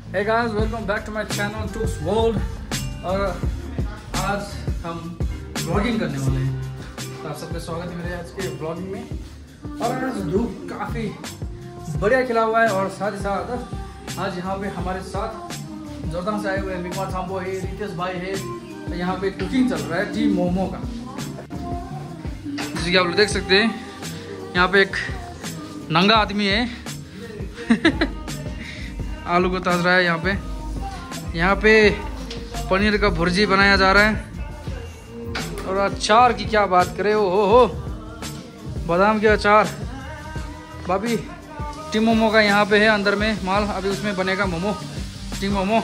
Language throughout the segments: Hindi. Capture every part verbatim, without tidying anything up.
Hey guys, welcome back to my channel Tooks World। और आज हम ब्लॉगिंग करने वाले हैं, तो आप सबका स्वागत है मेरे आज के ब्लॉगिंग में। और आज धूप काफ़ी बढ़िया खिला हुआ है और साथ ही साथ आज यहाँ पे हमारे साथ जोरदार से आए हुए मिकवा सांबो है, रितेश भाई है। तो यहाँ पे कुकिंग चल रहा है टी मोमो का, जैसे कि आप लोग देख सकते हैं। यहाँ पे एक नंगा आदमी है आलू को ताज रहा है। यहाँ पे यहाँ पे पनीर का भुर्जी बनाया जा रहा है। और अचार की क्या बात करें, ओ हो हो बादाम के अचार। भाभी टी मोमो का यहाँ पे है अंदर में माल, अभी उसमें बनेगा मोमो, टी मोमो।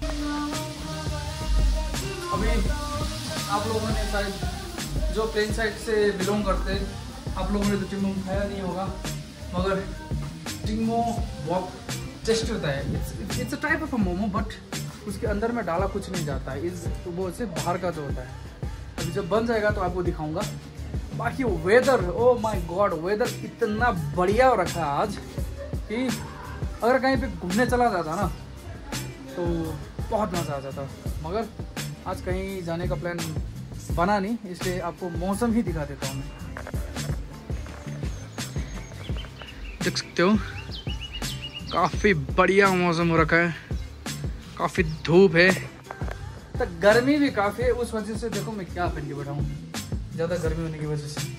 अभी आप लोगों ने शायद जो प्लेन साइड से बिलोंग करते हैं, आप लोगों ने तो टी मोमो खाया नहीं होगा, मगर टी मोमो बहुत टेस्ट होता है। It's it's a type of a momo, but उसके अंदर में डाला कुछ नहीं जाता है। इस वो से बाहर का जो होता है। अभी जब बन जाएगा तो आपको दिखाऊंगा। बाकी weather, oh my god, weather इतना बढ़िया हो रखा है आज कि अगर कहीं पे घूमने चला जाता ना तो बहुत मज़ा आ जाता, मगर आज कहीं जाने का प्लान बना नहीं, इसलिए आपको मौसम ही दिखा देता हूँ मैं। देख सकते हो काफ़ी बढ़िया मौसम हो रखा है, काफ़ी धूप है, तो गर्मी भी काफ़ी है। उस वजह से देखो मैं क्या पहन के बैठा हूँ, ज़्यादा गर्मी होने की वजह से।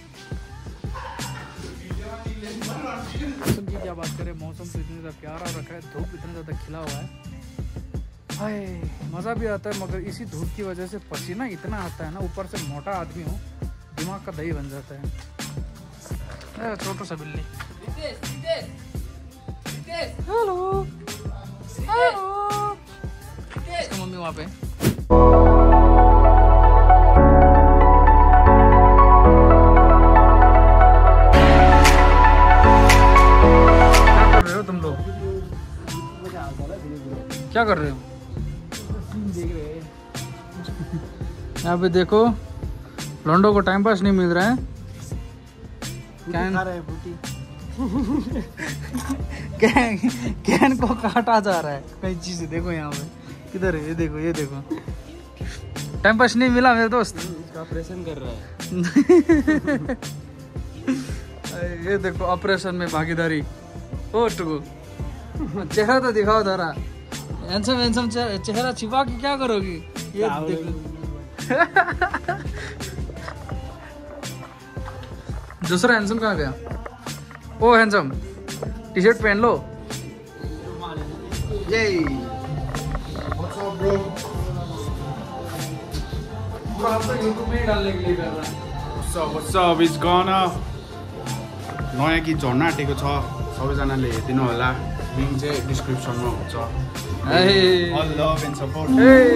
मौसम की क्या बात करें, मौसम तो इतना ज़्यादा प्यारा हो रखा है, धूप इतना ज़्यादा खिला हुआ है, हाय मज़ा भी आता है। मगर इसी धूप की वजह से पसीना इतना आता है ना, ऊपर से मोटा आदमी हो, दिमाग का दही बन जाता है। छोटा सा बिल्ली, हेलो हेलो, इसका मम्मी वहाँ पे। क्या कर रहे हो तुम लोग, क्या कर रहे हो? यहाँ पे देखो लॉन्डो को टाइम पास नहीं मिल रहा है, कैन खा रहा है बूटी। कैन कैन को काटा जा रहा है कई चीजें। देखो यहाँ पे किधर है, ये देखो ये देखो, टाइम पास नहीं मिला मेरे दोस्त, इसका ऑपरेशन कर रहा है। ये देखो ऑपरेशन में भागीदारी। ओ टुकु चेहरा तो दिखाओ जरा, हैंडसम हैंडसम चेहरा छिपा के क्या करोगी? ये देखो दूसरा हैंडसम कहाँ गया? ओ हैंडसम टी शर्ट पहन लो। ये यूट्यूब में डालने के लिए कर रहा है। What's up, what's up, it's gonna नयाँ गीत झर्न आँटेको छ, सबैजनाले हेरिदिनु होला, लिङ्क चाहिँ डिस्क्रिप्सनमा हुन्छ। All love and support।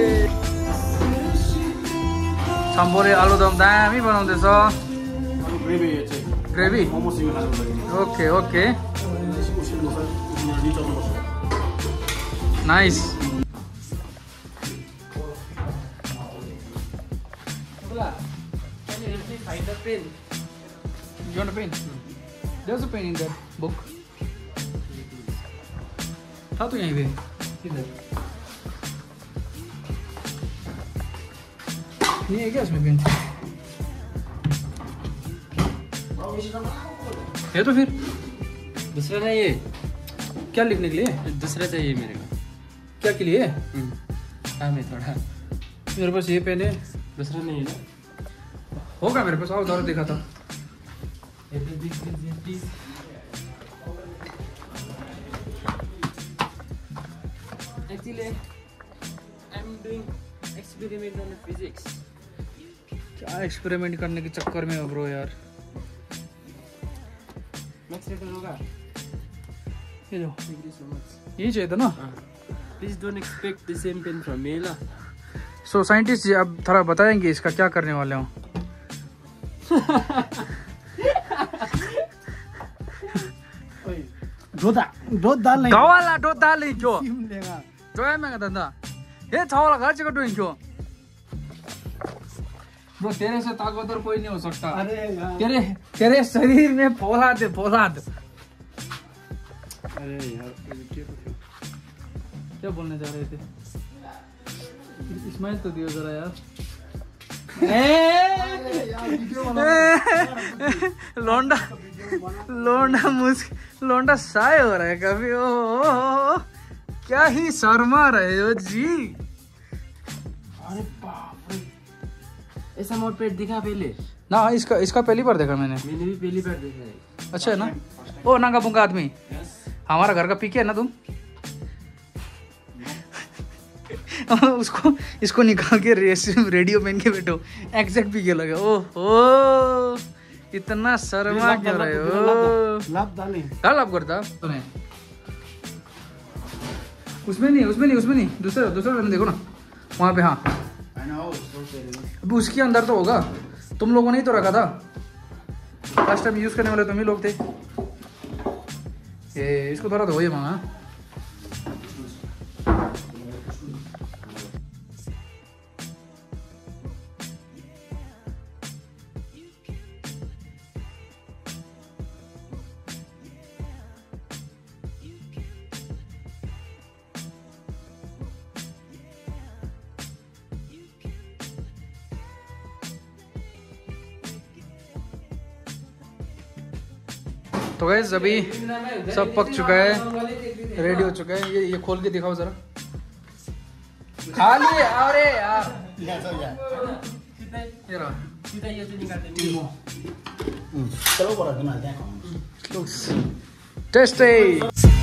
सम्बोले aloo dum दामी बनाउँदैछ। ग्रेभी चाहिँ ग्रेभी, मोमोसँग लाग्छ। Okay okay, nice. Find the pen. You want a pen? There's a pen in that book. था तो यहीं पे। किधर? ये है क्या इसमें पेन? है तो फिर दूसरा नहीं है, क्या लिखने के लिए? दूसरा चाहिए मेरे को। क्या के लिए? काम है थोड़ा। मेरे पास ये पेन है, दूसरा नहीं है ना? होगा मेरे पास, आओ जरा देखा था। Please actually I am doing experiment on physics. क्या एक्सपेरिमेंट करने के चक्कर में हो ब्रो यार। मैक्स रेटर होगा? ये जो थैंक यू सो मच। यही चाहिए था ना? Please don't expect the same pen from me ला। सो साइंटिस्ट जी अब थोड़ा बताएंगे इसका क्या करने वाले हो? दूध डाल नहीं, गवाला दूध डाल नहीं क्यों? लेगा जो है मैं धंधा ये छावला घर से कटो क्यों? ब्रो तेरे से ताकतवर कोई नहीं हो सकता। अरे यार, तेरे तेरे शरीर में फौलाद है, फौलाद। अरे यार क्या बोलने जा रहे थे? स्माइल तो दियो जरा यार। लौंडा लौंडा मुझ लौंडा साय हो रहा है कभी। ओ क्या ही शर्मा रहे हो जी। अरे बाप रे, ऐसा मोड पेट दिखा पहले ना, इसका इसका पहली बार देखा मैंने। मैंने भी पहली बार देखा है। अच्छा है ना। ओ नागा पुंगा आदमी, हमारा घर का पीके है ना तुम। उसको इसको निकाल के रेडियो पहन के बैठो, एग्जैक्ट पीके लगे। ओह इतना शर्मा क्यों रहे हो? लाभ डाले क्या लाभ करता तूने? उसमें नहीं उसमें नहीं उसमें नहीं दूसरे दूसरे में देखो ना वहाँ पे। हाँ अभी उसके अंदर तो होगा, तुम लोगों ने ही तो रखा था। लास्ट टाइम यूज करने वाले तुम ही लोग थे। ये इसको थोड़ा धोइए मामा। तो गाइस अभी सब पक चुका है, रेडी हो चुका है। ये ये खोल के दिखाओ जरा। खाली अरे यार ये रहा। चलो बड़ा बना दे। टेस्टी।